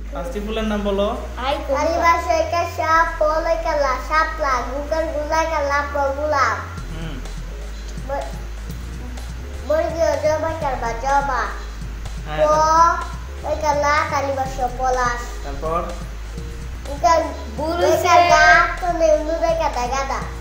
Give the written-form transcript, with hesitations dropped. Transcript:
পাঁচটি ফুলের নাম বলো। কালিবাসয়িকা সাপ, পলয়কালা শাপলা, গুকার গুলাকালা প্রগুলাপ, বর্গীয় জবাকার বা জবা, পলয়কালা কালিবাস পলাশ, তারপর গুকার বুলুকা গাছ, নুরে কাদা গাদা।